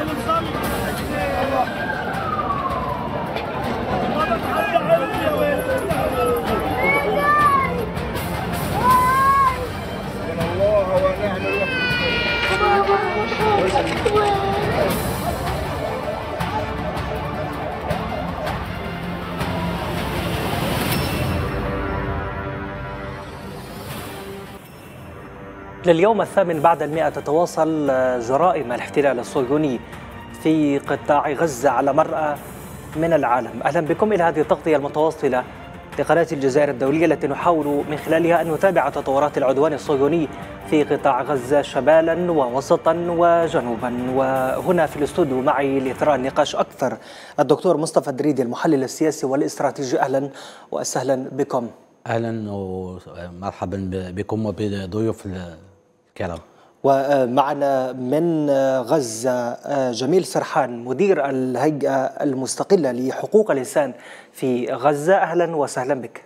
لليوم الثامن بعد 100 تتواصل جرائم الاحتلال الصهيوني في قطاع غزة على مرأى من العالم. أهلا بكم إلى هذه التغطية المتواصلة لقناة الجزائر الدولية التي نحاول من خلالها أن نتابع تطورات العدوان الصهيوني في قطاع غزة شمالا ووسطا وجنوبا. وهنا في الاستوديو معي لإثراء النقاش أكثر الدكتور مصطفى الدريدي المحلل السياسي والاستراتيجي. أهلا وسهلا بكم. أهلا ومرحبا بكم وبضيوف الكرام. ومعنا من غزة جميل سرحان مدير الهيئة المستقلة لحقوق الإنسان في غزة. أهلا وسهلا بك.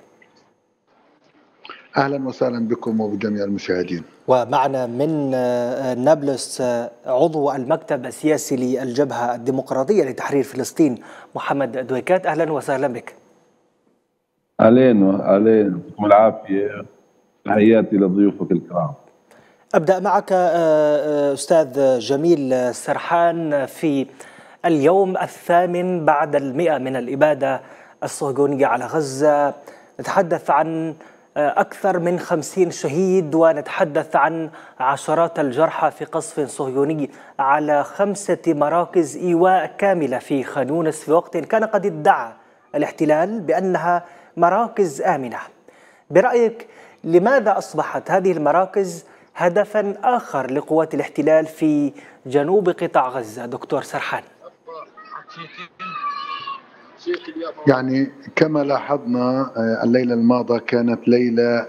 أهلا وسهلا بكم وبجميع المشاهدين. ومعنا من نابلس عضو المكتب السياسي للجبهة الديمقراطية لتحرير فلسطين محمد دويكات. أهلا وسهلا بك. أهلين يعطيكم العافية، تحياتي لضيوفك الكرام. أبدأ معك أستاذ جميل سرحان. في اليوم الثامن بعد 100 من الإبادة الصهيونية على غزة، نتحدث عن أكثر من 50 شهيد، ونتحدث عن عشرات الجرحى في قصف صهيوني على 5 مراكز إيواء كاملة في خان يونس، في وقت كان قد ادعى الاحتلال بأنها مراكز آمنة. برأيك لماذا أصبحت هذه المراكز هدفا آخر لقوات الاحتلال في جنوب قطاع غزة دكتور سرحان؟ يعني كما لاحظنا الليلة الماضية كانت ليلة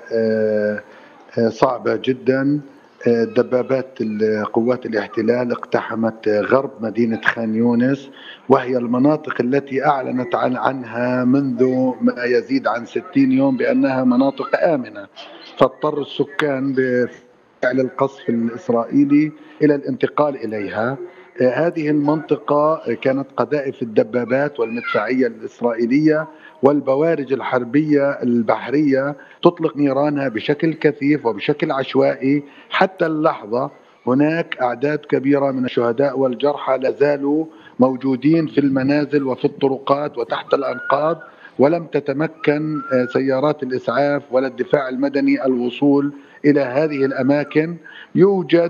صعبة جدا. دبابات قوات الاحتلال اقتحمت غرب مدينة خان يونس، وهي المناطق التي أعلنت عنها منذ ما يزيد عن 60 يوم بأنها مناطق آمنة، فاضطر السكان بفعل القصف الإسرائيلي إلى الانتقال إليها. هذه المنطقة كانت قذائف الدبابات والمدفعية الإسرائيلية والبوارج الحربية البحرية تطلق نيرانها بشكل كثيف وبشكل عشوائي. حتى اللحظة هناك أعداد كبيرة من الشهداء والجرحى لازالوا موجودين في المنازل وفي الطرقات وتحت الأنقاض، ولم تتمكن سيارات الإسعاف ولا الدفاع المدني الوصول إلى هذه الأماكن. يوجد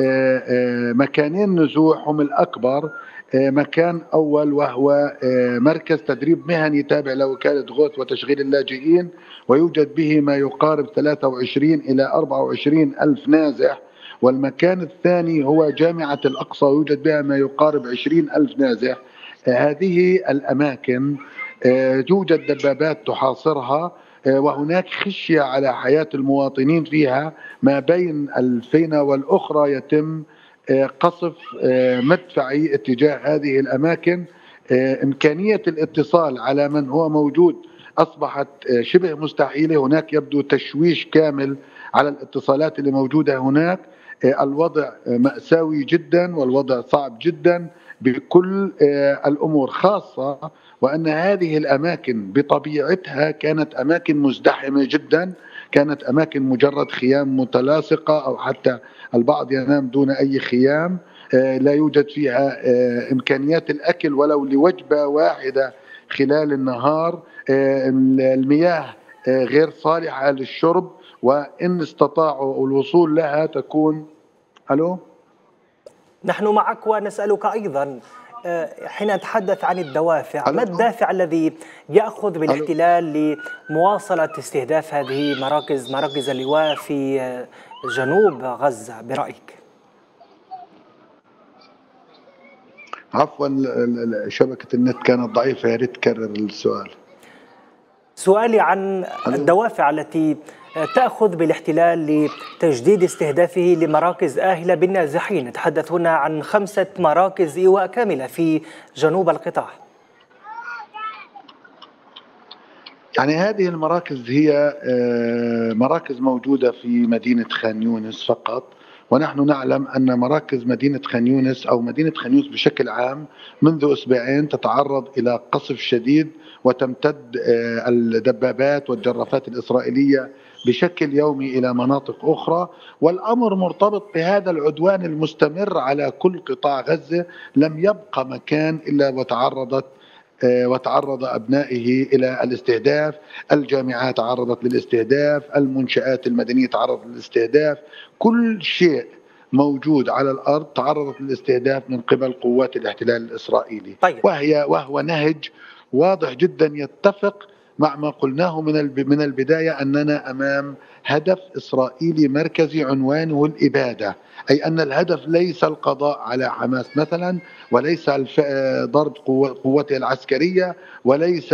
مكانين نزوحهم الأكبر، مكان أول وهو مركز تدريب مهني تابع لوكالة غوث وتشغيل اللاجئين، ويوجد به ما يقارب 23 إلى 24 ألف نازح. والمكان الثاني هو جامعة الأقصى، يوجد بها ما يقارب 20 ألف نازح. هذه الأماكن توجد دبابات تحاصرها، وهناك خشية على حياة المواطنين فيها. ما بين الفينة والأخرى يتم قصف مدفعي اتجاه هذه الأماكن. إمكانية الاتصال على من هو موجود أصبحت شبه مستحيلة. هناك يبدو تشويش كامل على الاتصالات اللي موجودة هناك. الوضع مأساوي جدا والوضع صعب جدا بكل الأمور، خاصة وأن هذه الأماكن بطبيعتها كانت أماكن مزدحمة جدا، كانت أماكن مجرد خيام متلاصقة أو حتى البعض ينام دون أي خيام. لا يوجد فيها إمكانيات الأكل ولو لوجبة واحدة خلال النهار. المياه غير صالحة للشرب، وإن استطاعوا الوصول لها تكون. ألو؟ نحن معك ونسألك أيضا حين نتحدث عن الدوافع، ما الدافع الذي يأخذ بالاحتلال لمواصلة استهداف هذه مراكز اللواء في جنوب غزة برأيك؟ عفوا شبكة النت كانت ضعيفة، يا ريت تكرر السؤال. سؤالي عن الدوافع التي تأخذ بالاحتلال لتجديد استهدافه لمراكز آهلة بالنازحين. نتحدث هنا عن 5 مراكز إيواء كاملة في جنوب القطاع. يعني هذه المراكز هي مراكز موجودة في مدينة خان يونس فقط، ونحن نعلم أن مراكز مدينة خان يونس أو مدينة خان يونس بشكل عام منذ أسبوعين تتعرض إلى قصف شديد، وتمتد الدبابات والجرافات الإسرائيلية بشكل يومي إلى مناطق أخرى، والأمر مرتبط بهذا العدوان المستمر على كل قطاع غزة. لم يبقى مكان إلا وتعرض أبنائه إلى الاستهداف، الجامعات تعرضت للاستهداف، المنشآت المدنية تعرضت للاستهداف، كل شيء موجود على الأرض تعرضت للاستهداف من قبل قوات الاحتلال الإسرائيلي. طيب. وهو نهج واضح جدا يتفق مع ما قلناه من البداية، أننا أمام هدف إسرائيلي مركزي عنوانه الإبادة، أي أن الهدف ليس القضاء على حماس مثلا، وليس ضرب قوته العسكرية، وليس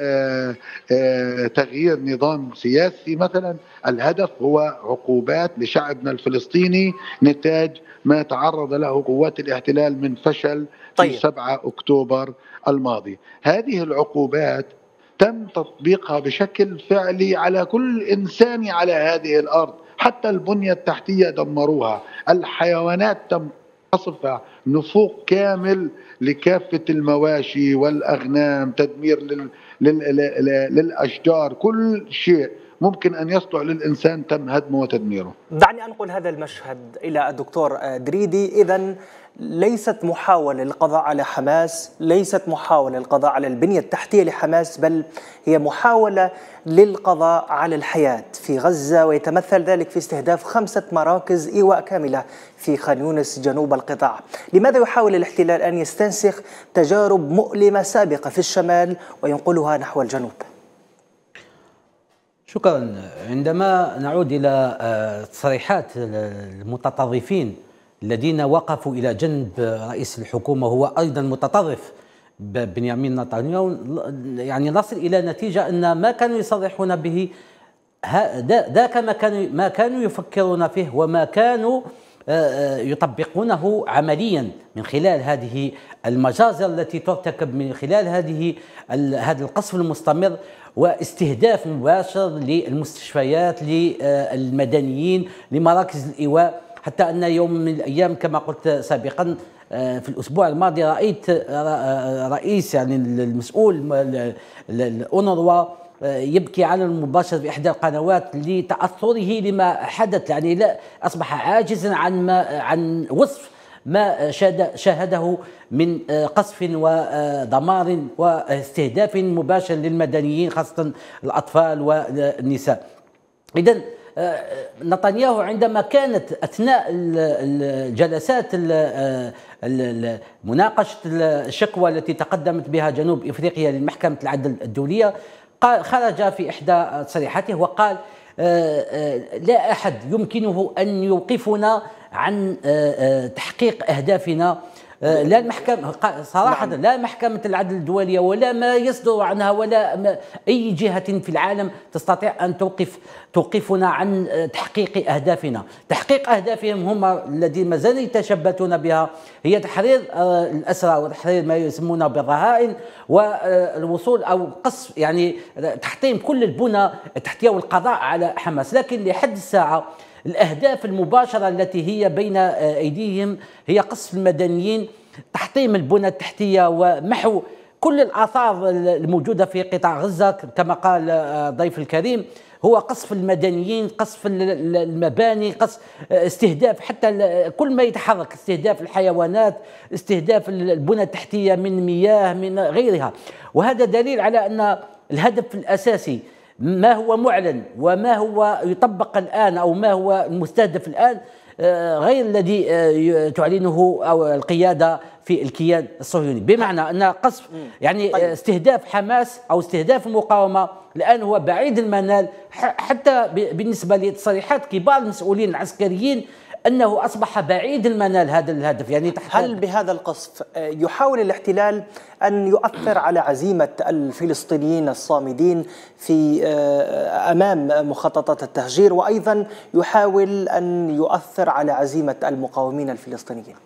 تغيير نظام سياسي مثلا. الهدف هو عقوبات لشعبنا الفلسطيني نتاج ما تعرض له قوات الاحتلال من فشل في 7 أكتوبر الماضي. هذه العقوبات تم تطبيقها بشكل فعلي على كل إنسان على هذه الأرض، حتى البنية التحتية دمروها، الحيوانات تم قصفها، نفوق كامل لكافة المواشي والأغنام، تدمير للأشجار، كل شيء ممكن أن يصلح للإنسان تم هدمه وتدميره. دعني أنقل هذا المشهد إلى الدكتور دريدي. إذن ليست محاولة للقضاء على حماس، ليست محاولة للقضاء على البنية التحتية لحماس، بل هي محاولة للقضاء على الحياة في غزة، ويتمثل ذلك في استهداف 5 مراكز إيواء كاملة في خان يونس جنوب القطاع. لماذا يحاول الاحتلال أن يستنسخ تجارب مؤلمة سابقة في الشمال وينقلها نحو الجنوب؟ شكرا. عندما نعود إلى تصريحات المتطرفين الذين وقفوا إلى جنب رئيس الحكومة، هو أيضا متطرف بنيامين نتنياهو، يعني نصل إلى نتيجة أن ما كانوا يصرحون به ذاك ما كانوا يفكرون فيه وما كانوا يطبقونه عمليا من خلال هذه المجازر التي ترتكب، من خلال هذا القصف المستمر واستهداف مباشر للمستشفيات، للمدنيين، لمراكز الإيواء. حتى أن يوم من الأيام كما قلت سابقا في الأسبوع الماضي رأيت رئيس يعني المسؤول الأونروا يبكي على المباشر في إحدى القنوات لتأثره لما حدث، يعني لا أصبح عاجزا عن وصف ما شاهده من قصف ودمار واستهداف مباشر للمدنيين خاصة الأطفال والنساء. إذن نتنياهو عندما كانت أثناء الجلسات مناقشة الشكوى التي تقدمت بها جنوب إفريقيا لمحكمة العدل الدولية، خرج في إحدى تصريحاته وقال لا أحد يمكنه أن يوقفنا عن تحقيق أهدافنا، لا المحكمة صراحة، لا محكمة العدل الدولية ولا ما يصدر عنها ولا أي جهة في العالم تستطيع أن توقفنا عن تحقيق أهدافنا. تحقيق أهدافهم هم الذين ما زالوا يتشبثون بها، هي تحرير الأسرى وتحرير ما يسمونه بالرهائن والوصول أو قصف، يعني تحطيم كل البنى التحتية والقضاء على حماس. لكن لحد الساعة الأهداف المباشرة التي هي بين أيديهم هي قصف المدنيين، تحطيم البنى التحتية، ومحو كل الآثار الموجودة في قطاع غزة. كما قال ضيف الكريم، هو قصف المدنيين، قصف المباني، قصف استهداف حتى كل ما يتحرك، استهداف الحيوانات، استهداف البنى التحتية من مياه من غيرها. وهذا دليل على أن الهدف الأساسي ما هو معلن وما هو يطبق الآن أو ما هو المستهدف الآن غير الذي تعلنه أو القيادة في الكيان الصهيوني، بمعنى أن قصف يعني استهداف حماس أو استهداف المقاومة الآن هو بعيد المنال، حتى بالنسبة لتصريحات كبار المسؤولين العسكريين أنه أصبح بعيد المنال هذا الهدف. يعني هل بهذا القصف يحاول الاحتلال أن يؤثر على عزيمة الفلسطينيين الصامدين في أمام مخططات التهجير، وأيضا يحاول أن يؤثر على عزيمة المقاومين الفلسطينيين؟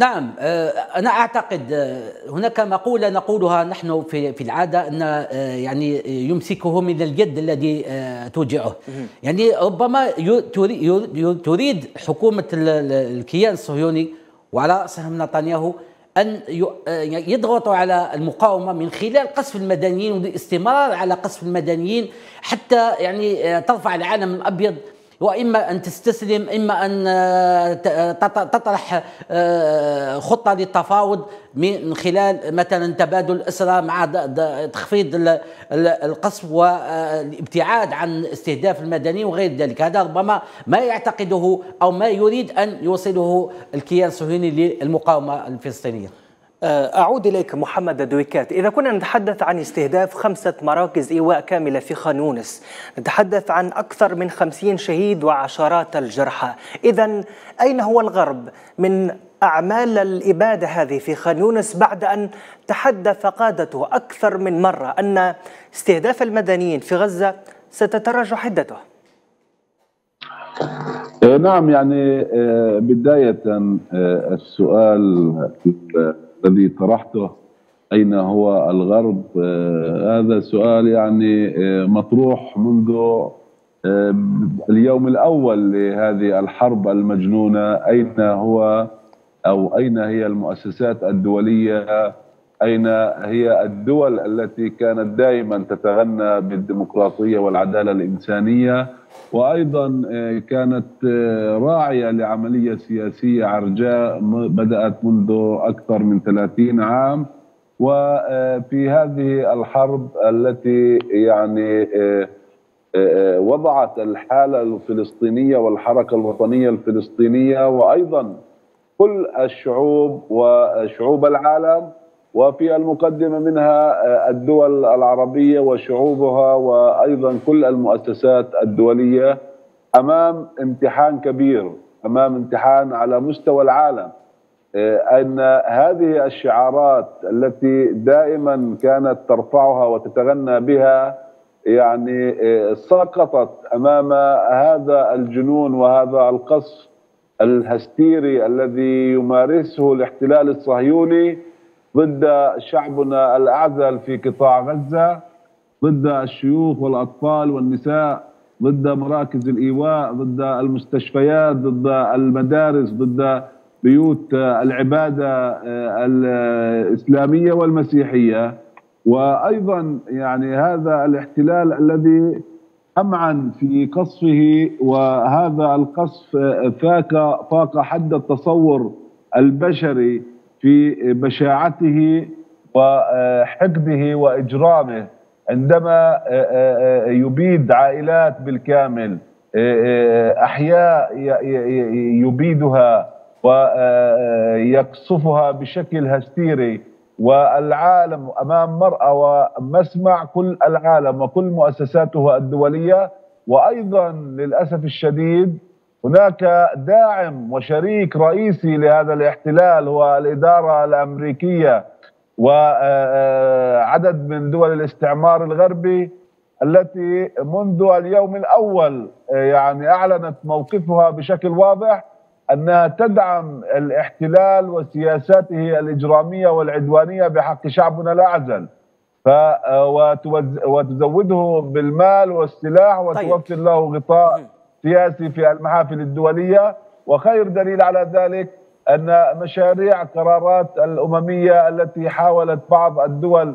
نعم، أنا أعتقد هناك مقولة نقولها نحن في العادة أن يعني يمسكه من اليد الذي توجعه. يعني ربما تريد حكومة الكيان الصهيوني وعلى رأسهم نتنياهو أن يضغطوا على المقاومة من خلال قصف المدنيين والاستمرار على قصف المدنيين حتى يعني ترفع العالم الأبيض، وإما أن تستسلم، إما أن تطرح خطة للتفاوض من خلال مثلا تبادل الأسرى مع تخفيض القصف والابتعاد عن استهداف المدنيين وغير ذلك. هذا ربما ما يعتقده أو ما يريد أن يوصله الكيان الصهيوني للمقاومة الفلسطينية. أعود إليك محمد دويكات. إذا كنا نتحدث عن استهداف 5 مراكز إيواء كاملة في خان يونس، نتحدث عن أكثر من 50 شهيد وعشرات الجرحى، إذن أين هو الغرب من أعمال الإبادة هذه في خان يونس بعد أن تحدث قادته أكثر من مرة أن استهداف المدنيين في غزة ستتراجع حدته؟ نعم، يعني بداية السؤال الذي طرحته أين هو الغرب، هذا سؤال يعني مطروح منذ اليوم الأول لهذه الحرب المجنونة. أين هو أو أين هي المؤسسات الدولية؟ أين هي الدول التي كانت دائما تتغنى بالديمقراطية والعدالة الإنسانية، وأيضا كانت راعية لعملية سياسية عرجاء بدأت منذ أكثر من 30 عام؟ وفي هذه الحرب التي يعني وضعت الحالة الفلسطينية والحركة الوطنية الفلسطينية وأيضا كل الشعوب وشعوب العالم، وفي المقدمة منها الدول العربية وشعوبها وأيضا كل المؤسسات الدولية، أمام امتحان كبير، أمام امتحان على مستوى العالم. أن هذه الشعارات التي دائما كانت ترفعها وتتغنى بها يعني سقطت أمام هذا الجنون وهذا القصف الهستيري الذي يمارسه الاحتلال الصهيوني ضد شعبنا الأعزل في قطاع غزة، ضد الشيوخ والأطفال والنساء، ضد مراكز الإيواء، ضد المستشفيات، ضد المدارس، ضد بيوت العبادة الإسلامية والمسيحية. وأيضا يعني هذا الاحتلال الذي أمعن في قصفه، وهذا القصف فاق حد التصور البشري في بشاعته وحقده وإجرامه، عندما يبيد عائلات بالكامل، أحياء يبيدها ويقصفها بشكل هستيري، والعالم أمام مرأى ومسمع كل العالم وكل مؤسساته الدولية. وأيضا للأسف الشديد هناك داعم وشريك رئيسي لهذا الاحتلال هو الإدارة الأمريكية وعدد من دول الاستعمار الغربي التي منذ اليوم الأول يعني أعلنت موقفها بشكل واضح أنها تدعم الاحتلال وسياساته الإجرامية والعدوانية بحق شعبنا الأعزل، وتزوده بالمال والسلاح وتوفر له غطاء سياسي في المحافل الدولية. وخير دليل على ذلك أن مشاريع قرارات الأممية التي حاولت بعض الدول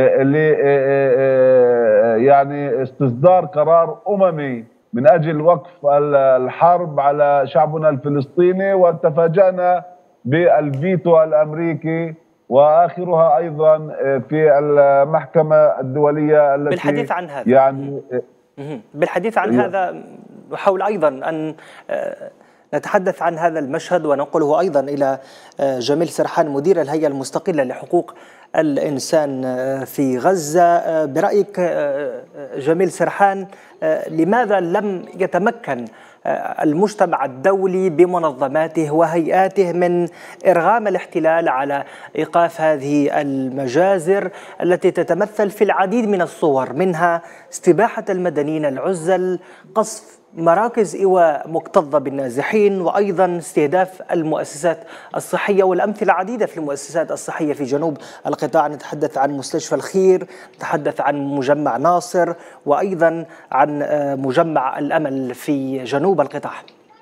يعني استصدار قرار أممي من أجل وقف الحرب على شعبنا الفلسطيني، وتفاجأنا بالفيتو الأمريكي، وآخرها أيضا في المحكمة الدولية التي بالحديث عن هذا يعني بالحديث عن هذا نحاول أيضا أن نتحدث عن هذا المشهد وننقله أيضا إلى جميل سرحان مدير الهيئة المستقلة لحقوق الإنسان في غزة. برأيك جميل سرحان، لماذا لم يتمكن المجتمع الدولي بمنظماته وهيئاته من إرغام الاحتلال على إيقاف هذه المجازر التي تتمثل في العديد من الصور، منها استباحة المدنيين العزل، قصف مراكز إيواء مكتظة بالنازحين، وأيضا استهداف المؤسسات الصحية، والأمثلة عديدة في المؤسسات الصحية في جنوب القطاع. نتحدث عن مستشفى الخير، نتحدث عن مجمع ناصر، وأيضا عن مجمع الأمل في جنوب القطاع.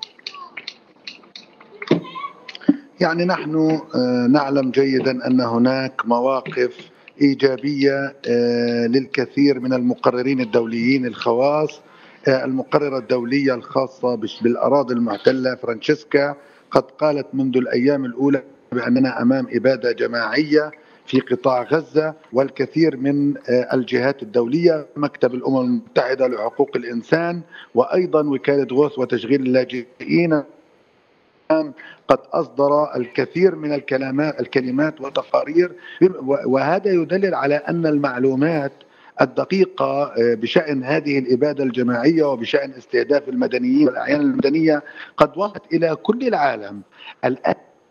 يعني نحن نعلم جيدا أن هناك مواقف إيجابية للكثير من المقررين الدوليين الخواص. المقررة الدولية الخاصة بالأراضي المحتلة فرانشيسكا قد قالت منذ الأيام الأولى بأننا أمام إبادة جماعية في قطاع غزة، والكثير من الجهات الدولية، مكتب الأمم المتحدة لحقوق الإنسان، وأيضا وكالة غوث وتشغيل اللاجئين قد أصدر الكثير من الكلمات والتقارير، وهذا يدلل على أن المعلومات الدقيقة بشأن هذه الإبادة الجماعية وبشأن استهداف المدنيين والأعيان المدنية قد وصلت إلى كل العالم. الآن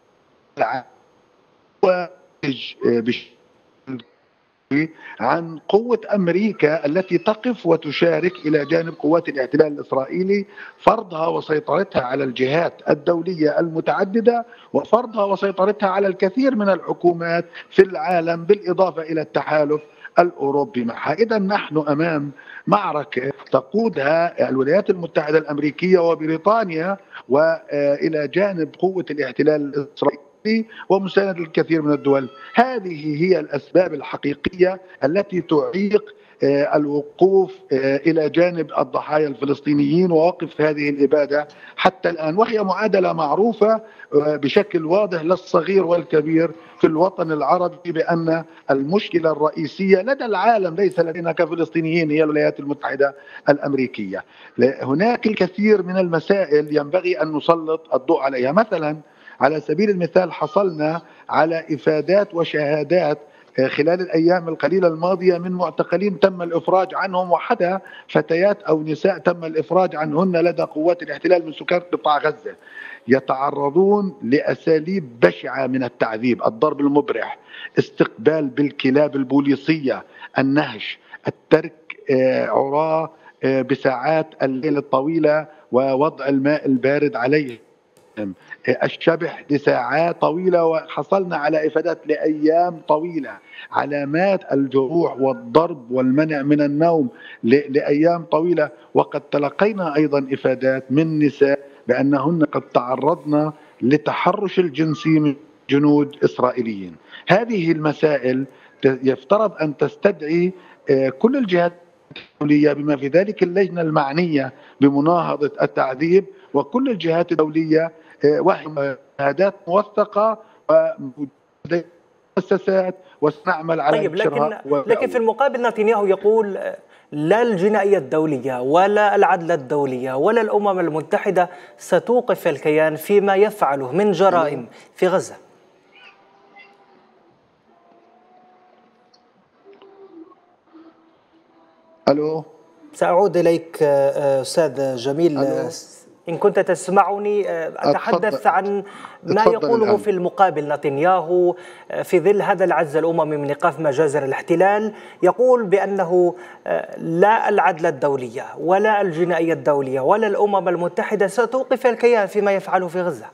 عن قوة أمريكا التي تقف وتشارك إلى جانب قوات الاحتلال الإسرائيلي، فرضها وسيطرتها على الجهات الدولية المتعددة، وفرضها وسيطرتها على الكثير من الحكومات في العالم، بالإضافة إلى التحالف الأوروبي معها. إذا نحن أمام معركة تقودها الولايات المتحدة الأمريكية وبريطانيا، وإلى جانب قوة الاحتلال الإسرائيلي ومساندة الكثير من الدول. هذه هي الأسباب الحقيقية التي تعيق الوقوف إلى جانب الضحايا الفلسطينيين ووقف هذه الإبادة حتى الآن، وهي معادلة معروفة بشكل واضح للصغير والكبير في الوطن العربي بأن المشكلة الرئيسية لدى العالم ليس لدينا كفلسطينيين هي الولايات المتحدة الأمريكية. هناك الكثير من المسائل ينبغي أن نسلط الضوء عليها. مثلا على سبيل المثال حصلنا على إفادات وشهادات خلال الأيام القليلة الماضية من معتقلين تم الإفراج عنهم، وحتى فتيات أو نساء تم الإفراج عنهن لدى قوات الاحتلال من سكان قطاع غزة، يتعرضون لأساليب بشعة من التعذيب، الضرب المبرح، استقبال بالكلاب البوليسية، النهش، الترك عراة بساعات الليل الطويلة ووضع الماء البارد عليهم، الشبح لساعات طويلة، وحصلنا على إفادات لأيام طويلة، علامات الجروح والضرب والمنع من النوم لأيام طويلة. وقد تلقينا أيضا إفادات من نساء بأنهن قد تعرضن لتحرش الجنسي من جنود إسرائيليين. هذه المسائل يفترض أن تستدعي كل الجهات الدولية بما في ذلك اللجنة المعنية بمناهضة التعذيب وكل الجهات الدولية، وهي شهادات موثقة ومؤسسات، وسنعمل على طيب، لكن في المقابل نتنياهو يقول لا الجنائية الدولية ولا العدل الدولية ولا الأمم المتحدة ستوقف الكيان فيما يفعله من جرائم في غزة. ألو، سأعود إليك أستاذ جميل. ألو. إن كنت تسمعني أتحدث عن ما يقوله الآن في المقابل نتنياهو في ظل هذا العجز الأممي من إيقاف مجازر الاحتلال. يقول بأنه لا العدل الدولية ولا الجنائية الدولية ولا الأمم المتحدة ستوقف الكيان فيما يفعله في غزة.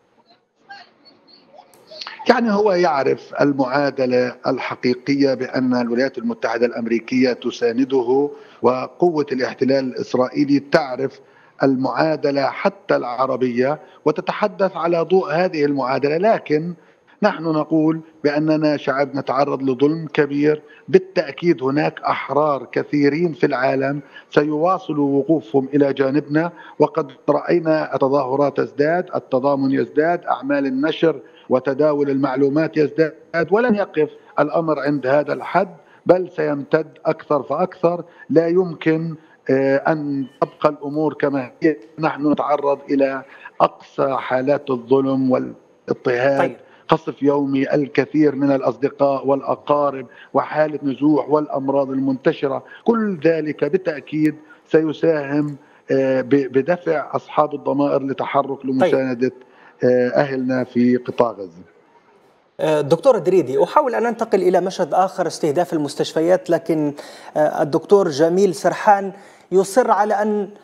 يعني هو يعرف المعادلة الحقيقية بأن الولايات المتحدة الأمريكية تسانده، وقوة الاحتلال الإسرائيلي تعرف المعادلة حتى العربية وتتحدث على ضوء هذه المعادلة. لكن نحن نقول بأننا شعب نتعرض لظلم كبير. بالتأكيد هناك أحرار كثيرين في العالم سيواصلوا وقوفهم إلى جانبنا، وقد رأينا التظاهرات تزداد، التضامن يزداد، أعمال النشر وتداول المعلومات يزداد، ولن يقف الأمر عند هذا الحد بل سيمتد أكثر فأكثر. لا يمكن أن تبقى الأمور كما هي. نحن نتعرض إلى أقصى حالات الظلم والاضطهاد. طيب. قصف يومي، الكثير من الأصدقاء والأقارب، وحالة نزوح والأمراض المنتشرة. كل ذلك بالتأكيد سيساهم بدفع أصحاب الضمائر لتحرك لمساندة أهلنا في قطاع غزة. دكتور دريدي، أحاول أن أنتقل إلى مشهد آخر، استهداف المستشفيات، لكن الدكتور جميل سرحان يصر على أن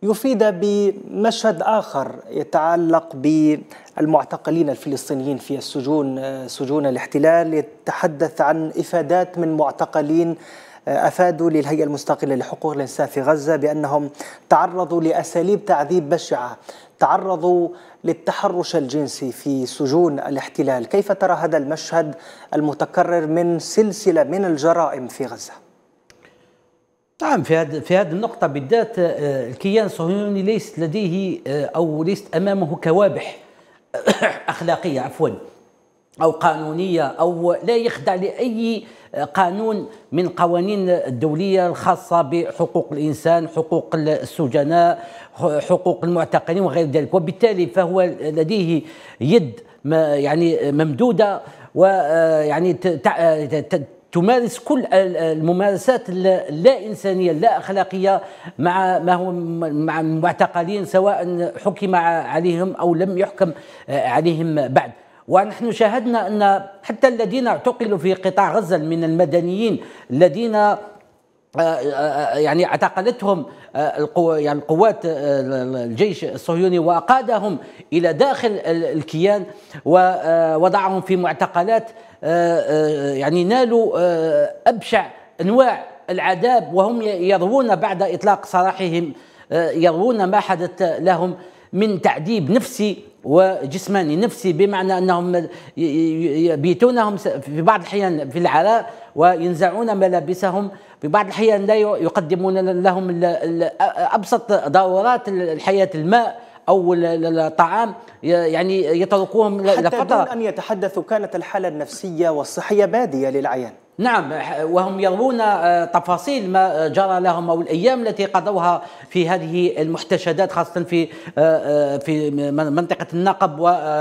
يفيد بمشهد آخر يتعلق بالمعتقلين الفلسطينيين في السجون، سجون الاحتلال. يتحدث عن إفادات من معتقلين أفادوا للهيئة المستقلة لحقوق الإنسان في غزة بأنهم تعرضوا لأساليب تعذيب بشعة، تعرضوا للتحرش الجنسي في سجون الاحتلال. كيف ترى هذا المشهد المتكرر من سلسلة من الجرائم في غزة؟ نعم، في هذه النقطة بالذات الكيان الصهيوني ليس لديه أو ليست أمامه كوابح أخلاقية أو قانونية، أو لا يخضع لأي قانون من قوانين الدولية الخاصة بحقوق الإنسان، حقوق السجناء، حقوق المعتقلين وغير ذلك. وبالتالي فهو لديه يد يعني ممدودة، ويعني تمارس كل الممارسات اللا إنسانية لا أخلاقية مع المعتقلين، سواء حكم عليهم أو لم يحكم عليهم بعد. ونحن شاهدنا أن حتى الذين اعتقلوا في قطاع غزة من المدنيين الذين يعني اعتقلتهم يعني القوات الجيش الصهيوني وأقادهم إلى داخل الكيان ووضعهم في معتقلات، يعني نالوا أبشع أنواع العذاب، وهم يروون بعد إطلاق سراحهم، يروون ما حدث لهم من تعذيب نفسي وجسماني. نفسي بمعنى أنهم يبيتونهم في بعض الأحيان في العراء وينزعون ملابسهم، في بعض الأحيان لا يقدمون لهم أبسط ضرورات الحياة، الماء أو الطعام، يعني يتركوهم لفترة حتى دون أن يتحدثوا. كانت الحالة النفسية والصحية بادية للعيان. نعم، وهم يروون تفاصيل ما جرى لهم أو الأيام التي قضوها في هذه المحتشدات، خاصة في منطقة النقب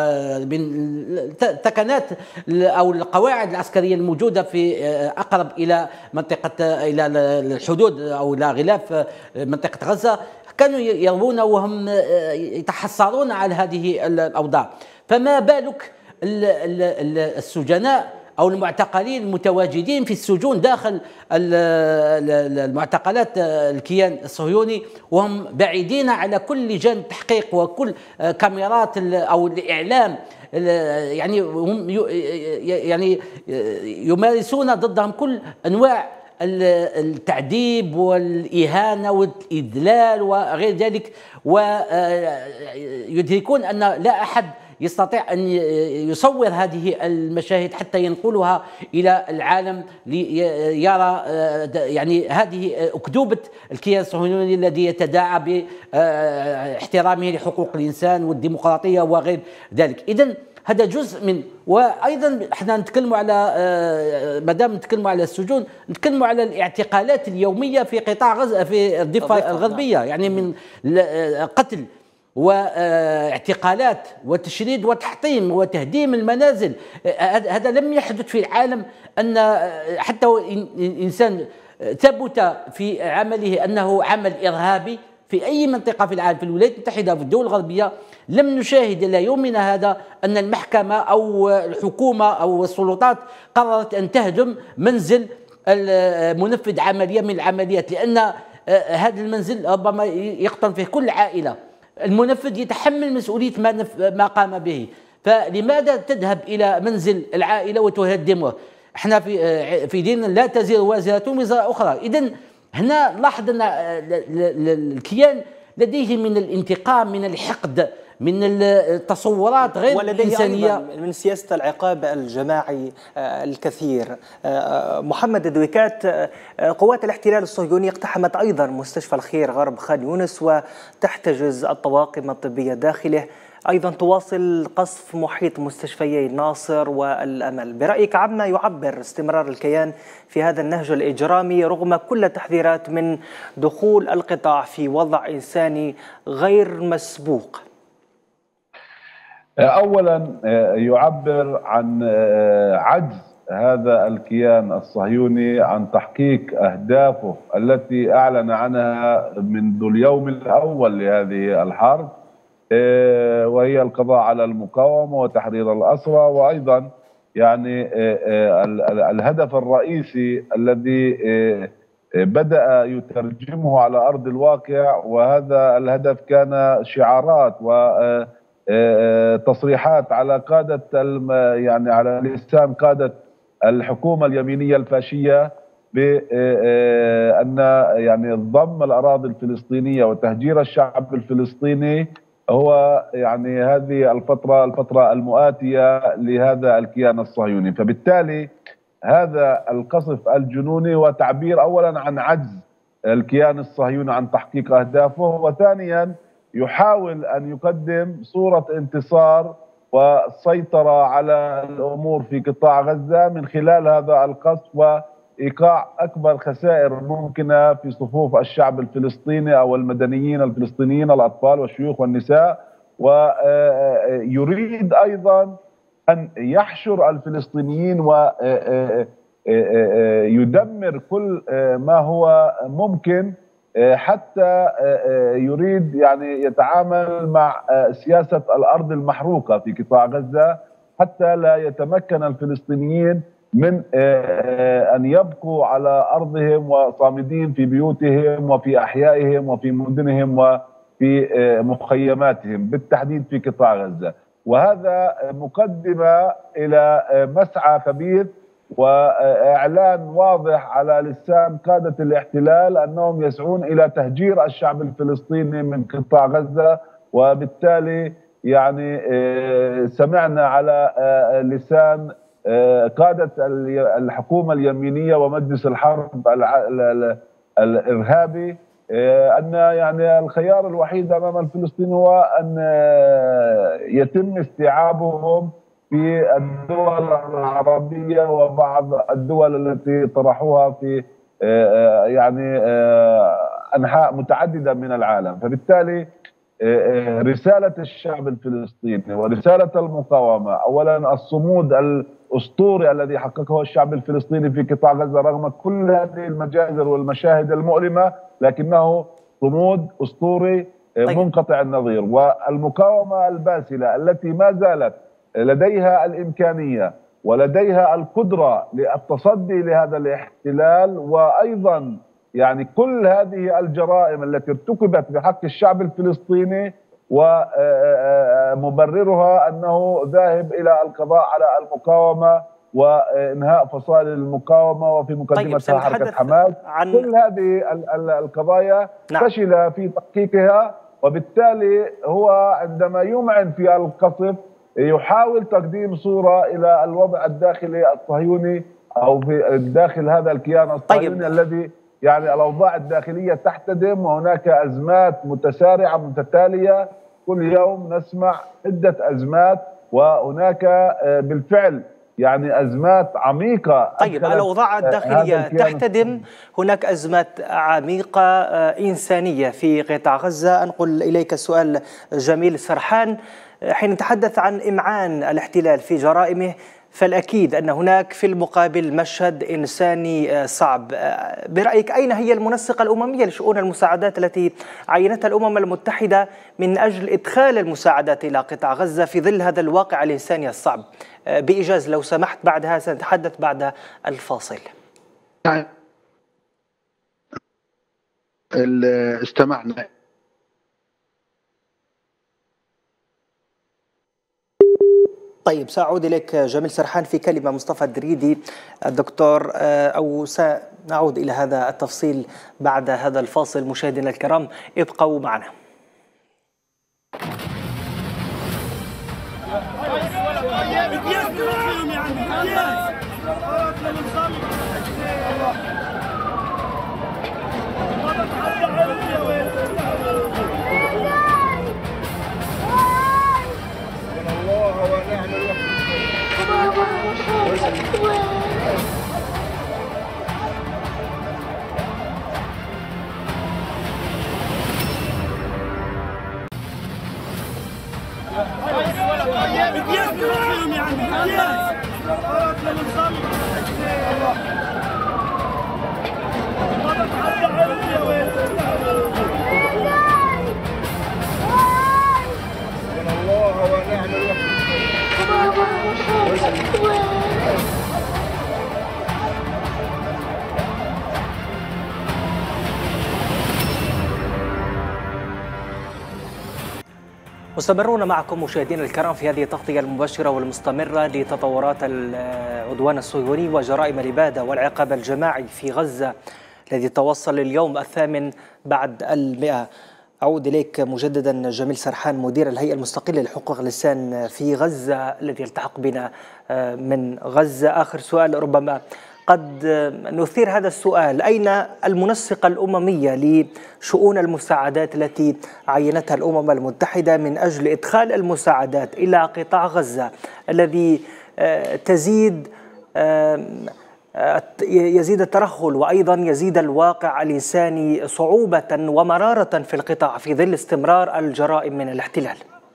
وتكنات أو القواعد العسكرية الموجودة في أقرب إلى إلى الحدود أو إلى غلاف منطقة غزة. كانوا يروون وهم يتحسرون على هذه الأوضاع، فما بالك السجناء أو المعتقلين المتواجدين في السجون داخل المعتقلات الكيان الصهيوني، وهم بعيدين على كل لجان تحقيق وكل كاميرات أو الإعلام. يعني هم يعني يمارسون ضدهم كل أنواع التعذيب والإهانة والإذلال وغير ذلك، ويدركون أن لا أحد يستطيع أن يصور هذه المشاهد حتى ينقلها إلى العالم ليرى يعني هذه أكذوبة الكيان الصهيوني الذي يتداعى باحترامه لحقوق الإنسان والديمقراطية وغير ذلك. إذن هذا جزء من، وايضا احنا نتكلموا على مادام نتكلموا على السجون، نتكلموا على الاعتقالات اليوميه في قطاع غزه في الضفه الغربيه، يعني من قتل واعتقالات وتشريد وتحطيم وتهديم المنازل. هذا لم يحدث في العالم، أن حتى إنسان ثبت في عمله أنه عمل إرهابي في أي منطقة في العالم، في الولايات المتحدة وفي الدول الغربية، لم نشاهد إلى يومنا هذا أن المحكمة أو الحكومة أو السلطات قررت أن تهدم منزل المنفذ عملية من العمليات، لأن هذا المنزل ربما يقطن فيه كل عائلة. المنفذ يتحمل مسؤولية ما قام به، فلماذا تذهب إلى منزل العائلة وتهدمه؟ احنا في ديننا لا تزر وازرة وزر أخرى. إذن هنا لاحظ أن الكيان لديه من الانتقام، من الحقد، من التصورات غير الإنسانية، أيضا من سياسة العقاب الجماعي الكثير. محمد دويكات، قوات الاحتلال الصهيوني اقتحمت أيضا مستشفى الخير غرب خان يونس وتحتجز الطواقم الطبية داخله، أيضا تواصل قصف محيط مستشفيي الناصر والأمل. برأيك عما يعبر استمرار الكيان في هذا النهج الإجرامي رغم كل التحذيرات من دخول القطاع في وضع إنساني غير مسبوق؟ أولا يعبر عن عجز هذا الكيان الصهيوني عن تحقيق أهدافه التي أعلن عنها منذ اليوم الأول لهذه الحرب، وهي القضاء على المقاومة وتحرير الأسرى، وأيضا يعني الهدف الرئيسي الذي بدأ يترجمه على أرض الواقع، وهذا الهدف كان شعارات وتصريحات على قادة يعني على لسان قادة الحكومة اليمينية الفاشية بأن يعني ضم الأراضي الفلسطينية وتهجير الشعب الفلسطيني هو يعني هذه الفترة المؤاتية لهذا الكيان الصهيوني. فبالتالي هذا القصف الجنوني هو تعبير أولا عن عجز الكيان الصهيوني عن تحقيق أهدافه، وثانيا يحاول أن يقدم صورة انتصار والسيطرة على الأمور في قطاع غزة من خلال هذا القصف وإيقاع أكبر خسائر ممكنة في صفوف الشعب الفلسطيني أو المدنيين الفلسطينيين، الأطفال والشيوخ والنساء. ويريد أيضا أن يحشر الفلسطينيين ويدمر كل ما هو ممكن، حتى يريد يعني يتعامل مع سياسة الأرض المحروقة في قطاع غزة، حتى لا يتمكن الفلسطينيين من أن يبقوا على أرضهم وصامدين في بيوتهم وفي أحيائهم وفي مدنهم وفي مخيماتهم، بالتحديد في قطاع غزة. وهذا مقدمة إلى مسعى كبير وإعلان واضح على لسان قادة الاحتلال أنهم يسعون إلى تهجير الشعب الفلسطيني من قطاع غزة. وبالتالي يعني سمعنا على لسان قادة الحكومة اليمينية ومجلس الحرب الإرهابي أن يعني الخيار الوحيد أمام الفلسطينيين هو أن يتم استيعابهم في الدول العربية وبعض الدول التي طرحوها في يعني أنحاء متعددة من العالم. فبالتالي رسالة الشعب الفلسطيني ورسالة المقاومة، أولا الصمود الأسطوري الذي حققه الشعب الفلسطيني في قطاع غزة رغم كل هذه المجازر والمشاهد المؤلمة، لكنه صمود أسطوري منقطع النظير. والمقاومة الباسلة التي ما زالت لديها الإمكانية ولديها القدرة للتصدي لهذا الاحتلال، وأيضا يعني كل هذه الجرائم التي ارتكبت بحق الشعب الفلسطيني ومبررها أنه ذاهب إلى القضاء على المقاومة وإنهاء فصائل المقاومة وفي مقدمتها حركة حماس. كل هذه القضايا فشل في تحقيقها، وبالتالي هو عندما يمعن في القصف يحاول تقديم صورة إلى الوضع الداخلي الصهيوني أو في داخل هذا الكيان الصهيوني الذي يعني الأوضاع الداخلية تحتدم، وهناك أزمات متسارعة متتالية، كل يوم نسمع عدة أزمات، وهناك بالفعل يعني أزمات عميقة. الأوضاع الداخلية تحتدم، هناك أزمات عميقة إنسانية في قطاع غزة. أنقل إليك سؤال جميل سرحان، حين نتحدث عن إمعان الاحتلال في جرائمه فالأكيد أن هناك في المقابل مشهد إنساني صعب. برأيك أين هي المنسقة الأممية لشؤون المساعدات التي عينتها الأمم المتحدة من أجل إدخال المساعدات إلى قطاع غزة في ظل هذا الواقع الإنساني الصعب؟ بإيجاز لو سمحت، بعدها سنتحدث بعد الفاصل. استمعنا. طيب، سأعود إليك جميل سرحان في كلمة. مصطفى الدريدي الدكتور، أو سنعود إلى هذا التفصيل بعد هذا الفاصل. مشاهدينا الكرام ابقوا معنا. مستمرون معكم مشاهدينا الكرام في هذه التغطية المباشرة والمستمرة لتطورات العدوان الصهيوني وجرائم الإبادة والعقاب الجماعي في غزة الذي توصل اليوم الثامن بعد 100. أعود إليك مجددا جميل سرحان، مدير الهيئة المستقلة لحقوق الإنسان في غزة الذي يلتحق بنا من غزة. آخر سؤال ربما قد نثير هذا السؤال: أين المنسقة الأممية لشؤون المساعدات التي عينتها الأمم المتحدة من أجل إدخال المساعدات إلى قطاع غزة الذي يزيد الترهل وأيضا يزيد الواقع الإنساني صعوبة ومرارة في القطاع في ظل استمرار الجرائم من الاحتلال؟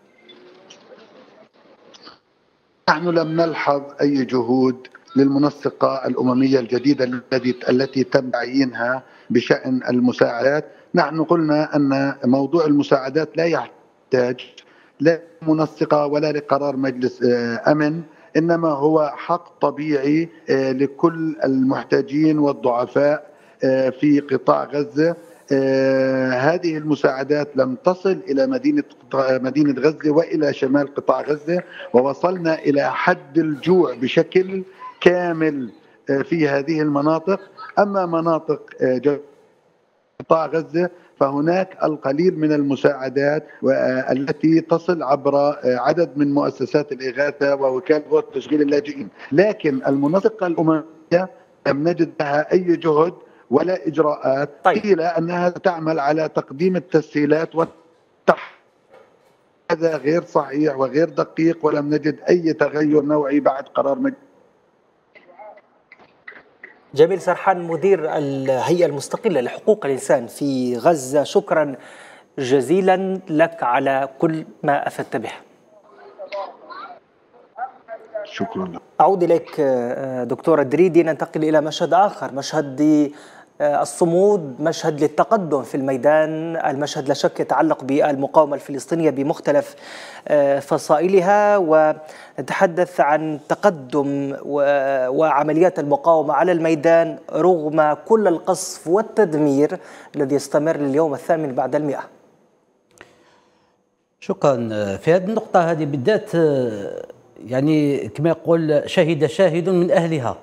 نحن لم نلحظ أي جهود للمنسقة الأممية الجديدة التي تم تعيينها بشأن المساعدات. نحن قلنا أن موضوع المساعدات لا يحتاج لا منسقة ولا لقرار مجلس أمن، إنما هو حق طبيعي لكل المحتاجين والضعفاء في قطاع غزة. هذه المساعدات لم تصل إلى مدينة غزة وإلى شمال قطاع غزة، ووصلنا إلى حد الجوع بشكل كامل في هذه المناطق. أما مناطق قطاع غزة فهناك القليل من المساعدات التي تصل عبر عدد من مؤسسات الإغاثة ووكالة تشغيل اللاجئين، لكن المنسقة الأممية لم نجد لها أي جهد ولا إجراءات. قيل أنها تعمل على تقديم التسهيلات هذا غير صحيح وغير دقيق، ولم نجد أي تغير نوعي بعد قرار مجلس. جميل سرحان، مدير الهيئة المستقلة لحقوق الإنسان في غزة، شكرا جزيلا لك على كل ما أفدت به. شكرا لك. أعود إليك دكتور الدريدي، ننتقل إلى مشهد آخر، مشهد الصمود، مشهد للتقدم في الميدان. المشهد لا شك يتعلق بالمقاومة الفلسطينية بمختلف فصائلها، ونتحدث عن تقدم وعمليات المقاومة على الميدان رغم كل القصف والتدمير الذي يستمر لليوم الثامن بعد 100. شكرا. في هذه النقطة هذه بالذات يعني كما يقول شهد شاهد من أهلها.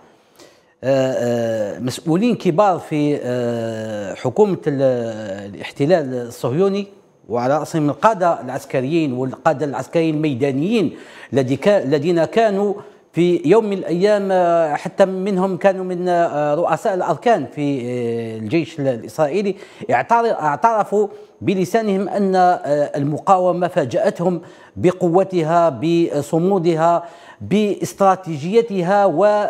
مسؤولين كبار في حكومة الاحتلال الصهيوني وعلى رأسهم القادة العسكريين والقادة العسكريين الميدانيين الذين كانوا في يوم من الأيام حتى منهم كانوا من رؤساء الأركان في الجيش الإسرائيلي، اعترفوا بلسانهم أن المقاومة فاجأتهم بقوتها بصمودها باستراتيجيتها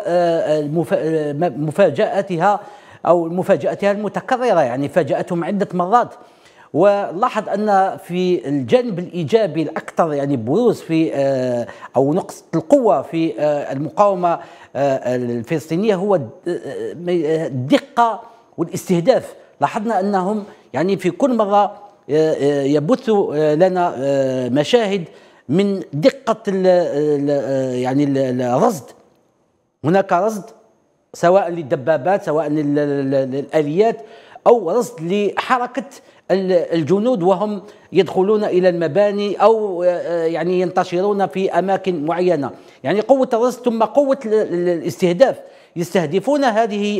ومفاجأتها أو مفاجأتها المتكررة، يعني فاجأتهم عدة مرات. ولاحظ أن في الجانب الإيجابي الأكثر يعني بروز في أو نقطة القوة في المقاومة الفلسطينية هو الدقة والاستهداف. لاحظنا أنهم يعني في كل مرة يبثوا لنا مشاهد من دقة يعني الرصد. هناك رصد سواء للدبابات سواء للآليات أو رصد لحركة الجنود وهم يدخلون إلى المباني أو يعني ينتشرون في أماكن معينة، يعني قوة الرصد ثم قوة الاستهداف. يستهدفون هذه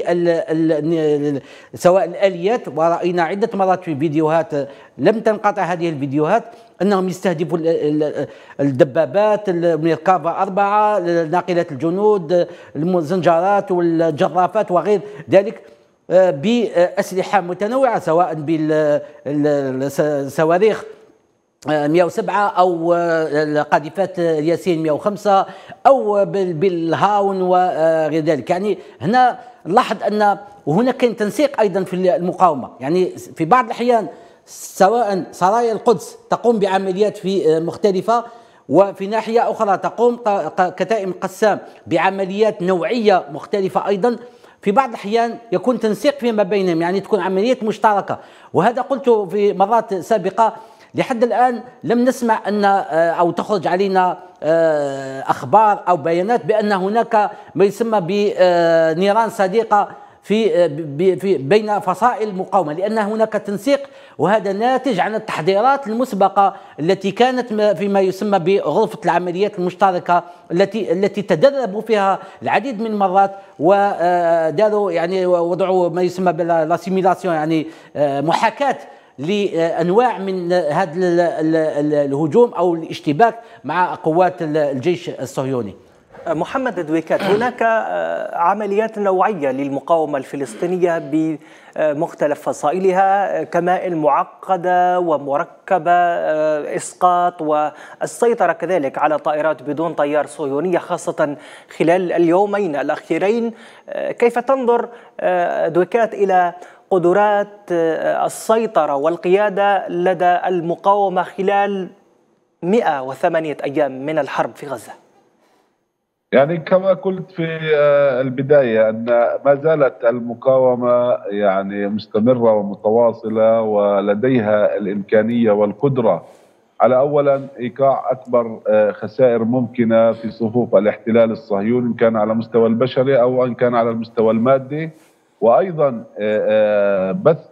سواء الآليات، ورأينا عدة مرات في فيديوهات لم تنقطع هذه الفيديوهات أنهم يستهدفوا الدبابات، الميركافا 4، ناقلات الجنود، المزنجرات والجرافات وغير ذلك بأسلحة متنوعة سواء بالصواريخ 107 أو قاذفات الياسين 105 أو بالهاون وغير ذلك. يعني هنا نلاحظ أن وهناك كان تنسيق أيضا في المقاومة، يعني في بعض الأحيان سواء سرايا القدس تقوم بعمليات في مختلفة، وفي ناحية أخرى تقوم كتائب قسام بعمليات نوعية مختلفة أيضا. في بعض الأحيان يكون تنسيق فيما بينهم، يعني تكون عمليات مشتركة. وهذا قلت في مرات سابقة، لحد الآن لم نسمع أن أو تخرج علينا أخبار أو بيانات بأن هناك ما يسمى بنيران صديقة في بين فصائل المقاومة، لأن هناك تنسيق وهذا ناتج عن التحضيرات المسبقة التي كانت فيما يسمى بغرفة العمليات المشتركة التي تدربوا فيها العديد من المرات، وداروا يعني وضعوا ما يسمى بالاسيميلاسيون، يعني محاكاة لأنواع من هذا الهجوم أو الاشتباك مع قوات الجيش الصهيوني. محمد دويكات، هناك عمليات نوعية للمقاومة الفلسطينية بمختلف فصائلها، كمائن معقدة ومركبة، إسقاط والسيطرة كذلك على طائرات بدون طيار صهيونية، خاصة خلال اليومين الأخيرين. كيف تنظر دويكات إلى قدرات السيطرة والقيادة لدى المقاومة خلال 108 أيام من الحرب في غزة؟ يعني كما قلت في البداية أن ما زالت المقاومة يعني مستمرة ومتواصلة، ولديها الإمكانية والقدرة على أولا إيقاع أكبر خسائر ممكنة في صفوف الاحتلال الصهيوني، إن كان على المستوى البشري أو إن كان على المستوى المادي، وأيضا بث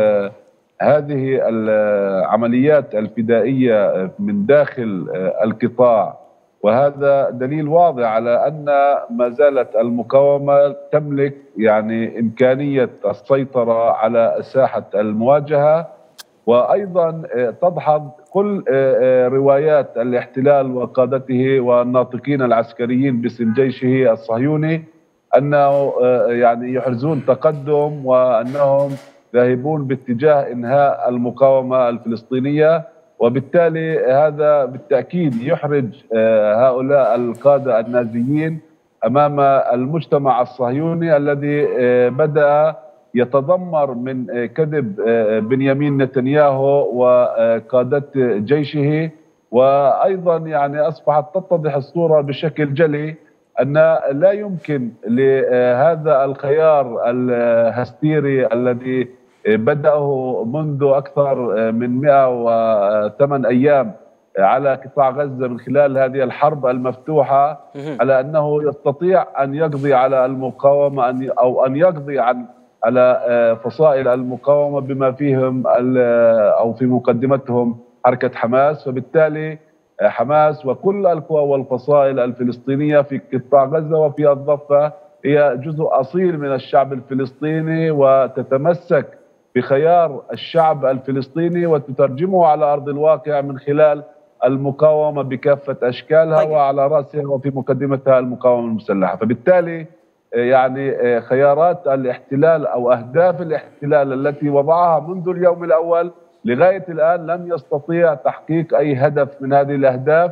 هذه العمليات الفدائية من داخل القطاع. وهذا دليل واضح على أن ما زالت المقاومة تملك يعني إمكانية السيطرة على ساحة المواجهة، وأيضا تدحض كل روايات الاحتلال وقادته والناطقين العسكريين باسم جيشه الصهيوني أنه يعني يحرزون تقدم وأنهم ذاهبون باتجاه إنهاء المقاومة الفلسطينية. وبالتالي هذا بالتأكيد يحرج هؤلاء القادة النازيين أمام المجتمع الصهيوني الذي بدأ يتذمر من كذب بنيامين نتنياهو وقادة جيشه. وأيضا يعني أصبحت تتضح الصورة بشكل جلي أن لا يمكن لهذا الخيار الهستيري الذي بدأه منذ أكثر من 108 أيام على قطاع غزة من خلال هذه الحرب المفتوحة، على أنه يستطيع أن يقضي على المقاومة أو أن يقضي على فصائل المقاومة بما فيهم أو في مقدمتهم حركة حماس. فبالتالي حماس وكل القوى والفصائل الفلسطينية في قطاع غزة وفي الضفة هي جزء أصيل من الشعب الفلسطيني، وتتمسك بخيار الشعب الفلسطيني وتترجمه على أرض الواقع من خلال المقاومة بكافة أشكالها، وعلى رأسها وفي مقدمتها المقاومة المسلحة. فبالتالي يعني خيارات الاحتلال أو أهداف الاحتلال التي وضعها منذ اليوم الأول لغاية الآن لم يستطيع تحقيق أي هدف من هذه الأهداف،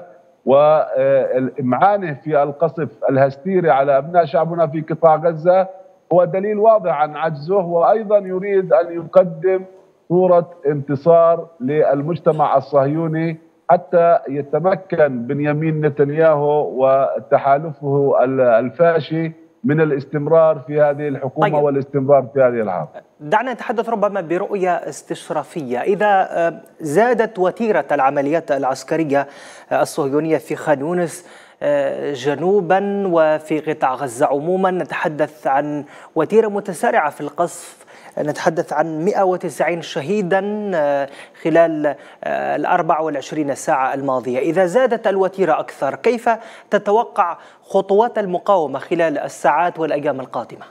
والإمعانه في القصف الهستيري على أبناء شعبنا في قطاع غزة هو دليل واضح عن عجزه. وأيضا يريد أن يقدم صورة انتصار للمجتمع الصهيوني حتى يتمكن بنيامين نتنياهو وتحالفه الفاشي من الاستمرار في هذه الحكومة والاستمرار في هذه الحرب. دعنا نتحدث ربما برؤية استشرافية. إذا زادت وتيرة العمليات العسكرية الصهيونية في خان يونس جنوبا وفي قطاع غزة عموما، نتحدث عن وتيرة متسارعة في القصف، نتحدث عن 190 شهيدا خلال 24 ساعة الماضية. إذا زادت الوتيرة أكثر، كيف تتوقع خطوات المقاومة خلال الساعات والأيام القادمة؟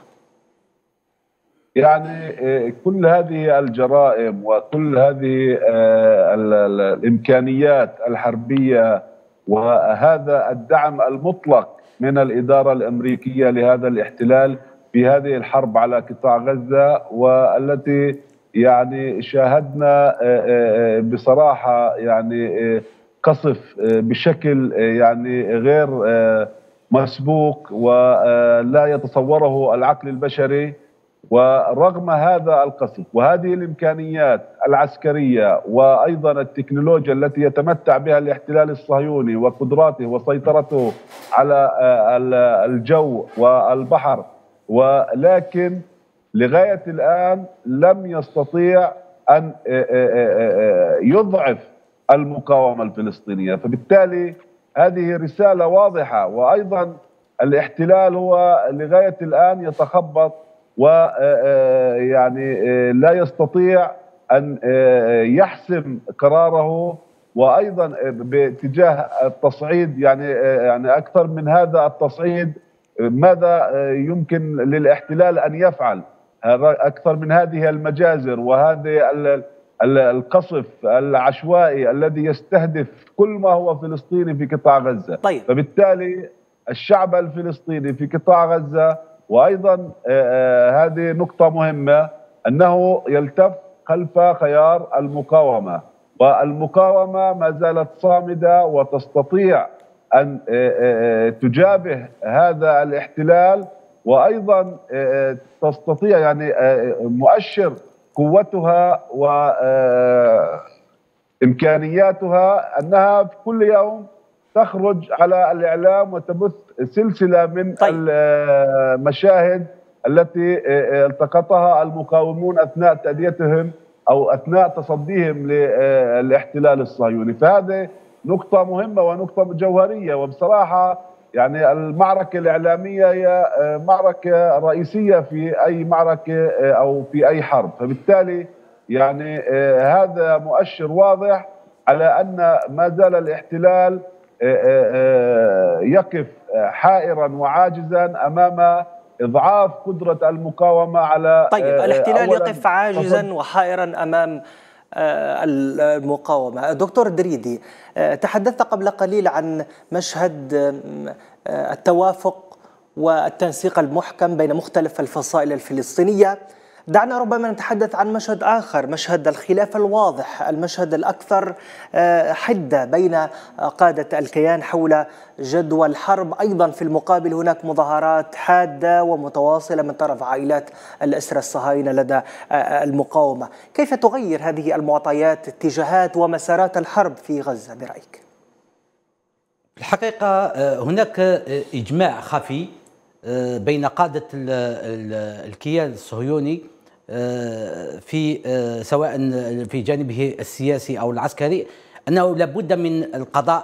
يعني كل هذه الجرائم وكل هذه الإمكانيات الحربية وهذا الدعم المطلق من الإدارة الأمريكية لهذا الاحتلال في هذه الحرب على قطاع غزة، والتي يعني شاهدنا بصراحة يعني قصف بشكل يعني غير مسبوق ولا يتصوره العقل البشري. ورغم هذا القصف وهذه الإمكانيات العسكرية وأيضا التكنولوجيا التي يتمتع بها الاحتلال الصهيوني وقدراته وسيطرته على الجو والبحر، ولكن لغاية الآن لم يستطيع أن يضعف المقاومة الفلسطينية. فبالتالي هذه رسالة واضحة. وأيضا الاحتلال هو لغاية الآن يتخبط ويعني لا يستطيع أن يحسم قراره، وأيضا باتجاه التصعيد، يعني أكثر من هذا التصعيد ماذا يمكن للاحتلال أن يفعل أكثر من هذه المجازر وهذه القصف العشوائي الذي يستهدف كل ما هو فلسطيني في قطاع غزة. طيب. فبالتالي الشعب الفلسطيني في قطاع غزة، وأيضا هذه نقطة مهمة، أنه يلتف خلف خيار المقاومة، والمقاومة ما زالت صامدة وتستطيع أن تجابه هذا الاحتلال، وأيضا تستطيع يعني مؤشر قوتها وإمكانياتها أنها في كل يوم تخرج على الإعلام وتبث سلسلة من المشاهد التي التقطها المقاومون أثناء تأديتهم أو أثناء تصديهم للاحتلال الصهيوني. فهذه نقطة مهمة ونقطة جوهرية، وبصراحة يعني المعركة الإعلامية هي معركة رئيسية في أي معركة أو في أي حرب. فبالتالي يعني هذا مؤشر واضح على أن ما زال الاحتلال يقف حائرا وعاجزا أمام إضعاف قدرة المقاومة على طيب، الاحتلال يقف عاجزا وحائرا أمام المقاومة. دكتور دريدي، تحدثت قبل قليل عن مشهد التوافق والتنسيق المحكم بين مختلف الفصائل الفلسطينية. دعنا ربما نتحدث عن مشهد آخر، مشهد الخلاف الواضح، المشهد الأكثر حدة بين قادة الكيان حول جدوى الحرب. أيضا في المقابل هناك مظاهرات حادة ومتواصلة من طرف عائلات الأسرى الصهاينة لدى المقاومة. كيف تغير هذه المعطيات اتجاهات ومسارات الحرب في غزة برأيك؟ الحقيقة هناك إجماع خفي بين قادة الكيان الصهيوني في سواء في جانبه السياسي أو العسكري أنه لابد من القضاء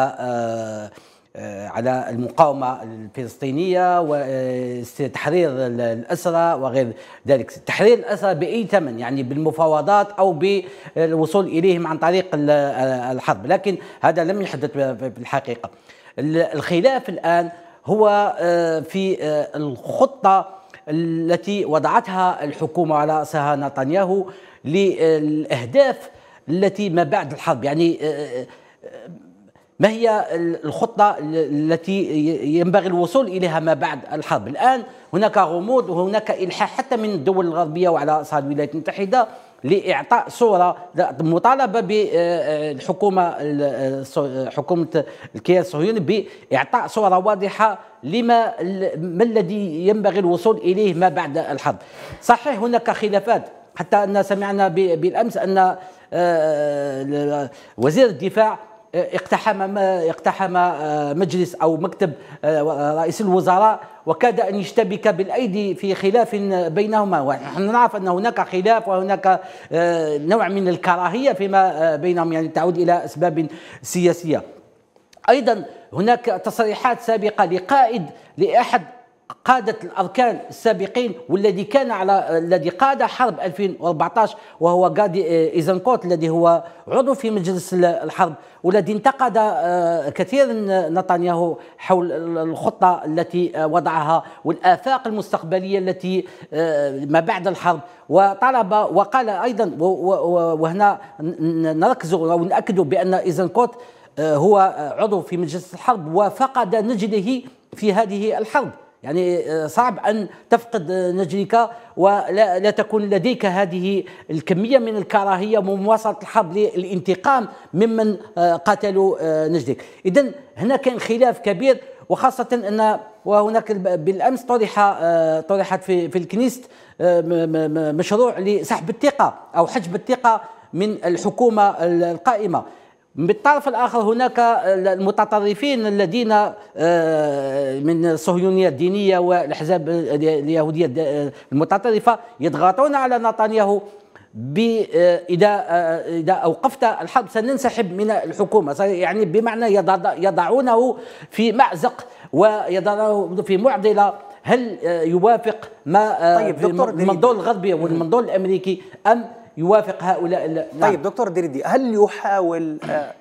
على المقاومة الفلسطينية وتحرير الأسرى وغير ذلك. تحرير الأسرى بأي ثمن، يعني بالمفاوضات أو بالوصول إليهم عن طريق الحرب، لكن هذا لم يحدث في الحقيقة. الخلاف الآن هو في الخطة التي وضعتها الحكومة على رأسها نتنياهو للأهداف التي ما بعد الحرب. يعني ما هي الخطة التي ينبغي الوصول إليها ما بعد الحرب؟ الآن هناك غموض وهناك إلحاح حتى من الدول الغربية وعلى رأسها الولايات المتحدة لإعطاء صورة، مطالبة بالحكومة حكومة الكيان الصهيوني بإعطاء صورة واضحة ما الذي ينبغي الوصول إليه ما بعد الحرب. صحيح هناك خلافات، حتى أن سمعنا بالأمس أن وزير الدفاع اقتحم مجلس أو مكتب رئيس الوزراء وكاد أن يشتبك بالأيدي في خلاف بينهما، ونحن نعرف أن هناك خلاف وهناك نوع من الكراهية فيما بينهم، يعني تعود إلى أسباب سياسية. أيضا هناك تصريحات سابقة لأحد قادة الأركان السابقين الذي قاد حرب 2014 وهو غادي إيزنكوت، الذي هو عضو في مجلس الحرب، والذي انتقد كثيرا نتنياهو حول الخطة التي وضعها والآفاق المستقبلية التي ما بعد الحرب، وطلب وقال أيضا، وهنا نركز أو نأكد بأن إيزنكوت هو عضو في مجلس الحرب وفقد نجده في هذه الحرب. يعني صعب أن تفقد نجلك ولا تكون لديك هذه الكمية من الكراهية ومواصلة الحرب للانتقام ممن قتلوا نجدك. إذن هنا كان خلاف كبير، وخاصة أن وهناك بالأمس طرحت في الكنيست مشروع لسحب الثقة أو حجب الثقة من الحكومة القائمة. بالطرف الآخر هناك المتطرفين الذين من الصهيونية الدينية والأحزاب اليهودية المتطرفة يضغطون على نتنياهو إذا أوقفت الحرب سننسحب من الحكومة، يعني بمعنى يضعونه في مأزق ويضعونه في معضلة. هل يوافق ما طيب المنظور الغربي والمنظور الأمريكي أم يوافق هؤلاء. نعم. طيب دكتور دريدي، هل يحاول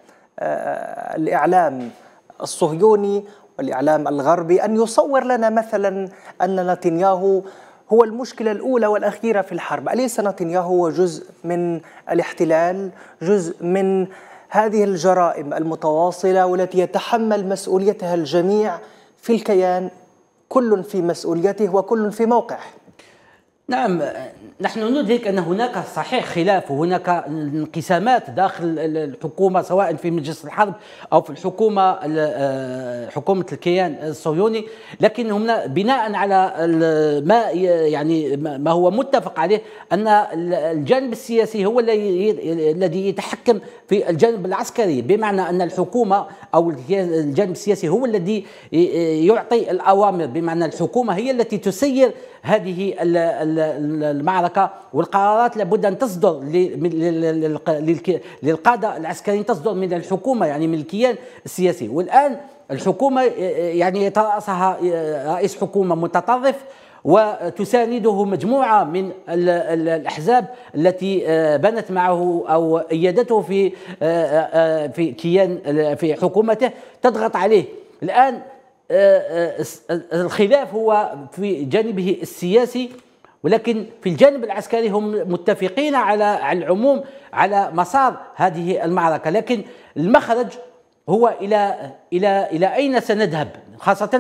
الإعلام الصهيوني والإعلام الغربي أن يصور لنا مثلا أن نتنياهو هو المشكلة الأولى والأخيرة في الحرب؟ أليس نتنياهو هو جزء من الاحتلال، جزء من هذه الجرائم المتواصلة والتي يتحمل مسؤوليتها الجميع في الكيان، كل في مسؤوليته وكل في موقعه؟ نعم، نحن ندرك أن هناك صحيح خلاف وهناك انقسامات داخل الحكومة، سواء في مجلس الحرب أو في حكومة الكيان الصهيوني، لكن هنا بناء على ما هو متفق عليه أن الجانب السياسي هو الذي يتحكم في الجانب العسكري، بمعنى أن الحكومة أو الجانب السياسي هو الذي يعطي الأوامر، بمعنى الحكومة هي التي تسير هذه المعركة، والقرارات لابد أن تصدر للقادة العسكريين، تصدر من الحكومة يعني من الكيان السياسي. والآن الحكومة يعني يترأسها رئيس حكومة متطرف وتسانده مجموعة من الأحزاب التي بنت معه أو أيدته في حكومته، تضغط عليه. الآن الخلاف هو في جانبه السياسي، ولكن في الجانب العسكري هم متفقين على العموم على مسار هذه المعركة، لكن المخرج هو إلى أين سنذهب، خاصة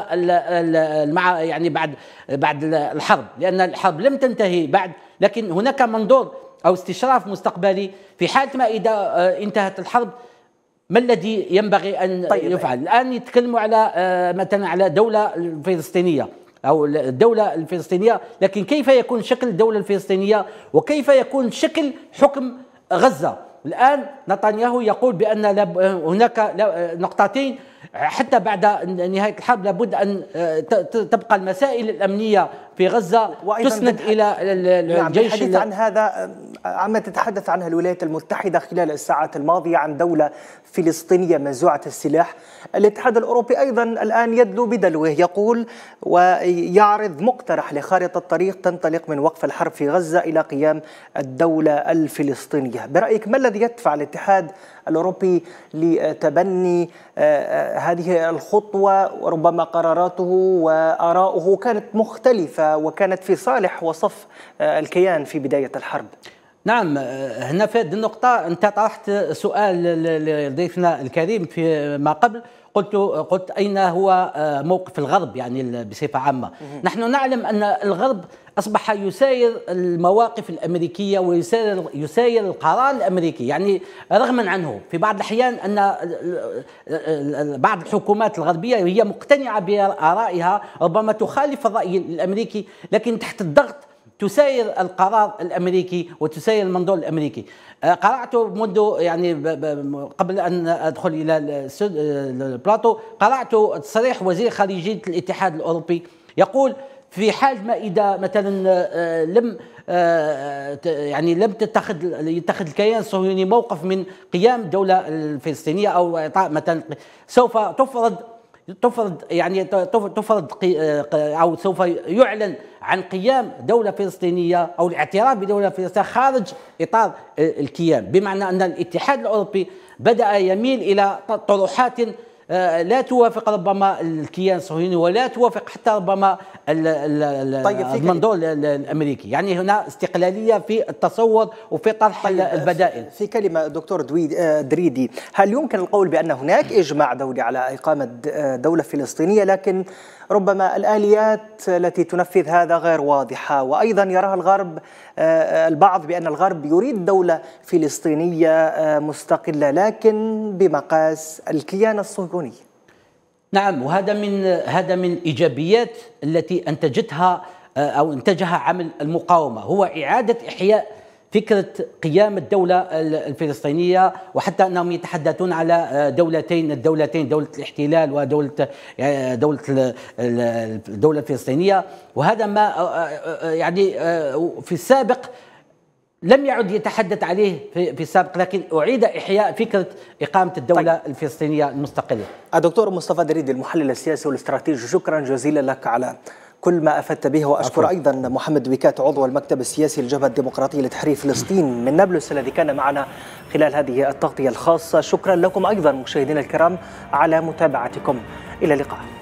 بعد الحرب، لأن الحرب لم تنتهي بعد، لكن هناك منظور أو استشراف مستقبلي في حال ما إذا انتهت الحرب ما الذي ينبغي أن يفعل. الآن يتكلموا على مثلا على دولة فلسطينية أو الدولة الفلسطينية، لكن كيف يكون شكل الدولة الفلسطينية وكيف يكون شكل حكم غزة؟ الآن نتنياهو يقول بأن هناك نقطتين حتى بعد نهاية الحرب لابد أن تبقى المسائل الأمنية في غزة تسند إلى الجيش. الحديث عن هذا عما تتحدث عنها الولايات المتحدة خلال الساعات الماضية عن دولة فلسطينية منزوعة السلاح. الاتحاد الأوروبي أيضا الآن يدلو بدلوه، يقول ويعرض مقترح لخارطة طريق تنطلق من وقف الحرب في غزة إلى قيام الدولة الفلسطينية. برأيك ما الذي يدفع الاتحاد الأوروبي لتبني هذه الخطوة؟ وربما قراراته وآراؤه كانت مختلفة وكانت في صالح وصف الكيان في بداية الحرب. نعم، هنا في هذه النقطة أنت طرحت سؤال لضيفنا الكريم في ما قبل، قلت أين هو موقف الغرب يعني بصفة عامة. نحن نعلم أن الغرب أصبح يساير المواقف الأمريكية ويساير القرار الأمريكي، يعني رغما عنه في بعض الأحيان أن بعض الحكومات الغربية هي مقتنعة بآرائها ربما تخالف الرأي الأمريكي، لكن تحت الضغط تساير القرار الأمريكي وتساير المنظور الأمريكي. قرأت منذ يعني قبل أن أدخل إلى البلاطو، قرأت تصريح وزير خارجية الاتحاد الأوروبي يقول في حال ما إذا مثلا لم يتخذ الكيان الصهيوني موقف من قيام الدولة الفلسطينية أو إعطاء مثلا، سوف سوف يعلن عن قيام دولة فلسطينية أو الاعتراف بدولة فلسطينية خارج إطار الكيان، بمعنى أن الاتحاد الأوروبي بدأ يميل إلى طروحات لا توافق ربما الكيان الصهيوني ولا توافق حتى ربما المنظور الأمريكي. يعني هنا استقلالية في التصور وفي طرح البدائل. في كلمة دكتور دريدي، هل يمكن القول بأن هناك إجماع دولي على إقامة دولة فلسطينية، لكن ربما الآليات التي تنفذ هذا غير واضحة، وأيضا يراها الغرب البعض بأن الغرب يريد دولة فلسطينية مستقلة لكن بمقاس الكيان الصهيوني؟ نعم، وهذا من إيجابيات التي أنتجتها أو أنتجها عمل المقاومة، هو إعادة إحياء فكرة قيام الدولة الفلسطينية، وحتى أنهم يتحدثون على دولتين، دولة الاحتلال ودولة الدولة الفلسطينية. وهذا ما يعني في السابق لم يعد يتحدث عليه في السابق، لكن أعيد إحياء فكرة إقامة الدولة الفلسطينية المستقلة. الدكتور مصطفى دريدي المحلل السياسي والاستراتيجي، شكرا جزيلا لك على كل ما أفدت به. وأشكر أيضا محمد ويكات عضو المكتب السياسي للجبهة الديمقراطية لتحرير فلسطين من نابلس الذي كان معنا خلال هذه التغطية الخاصة. شكرا لكم أيضا مشاهدينا الكرام على متابعتكم. إلى اللقاء.